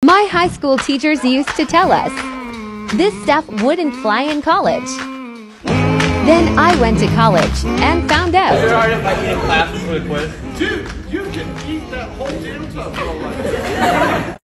My high school teachers used to tell us, this stuff wouldn't fly in college. Then I went to college and found out. Is it alright if I eat in class before the quiz? Dude, you can eat that whole damn tub.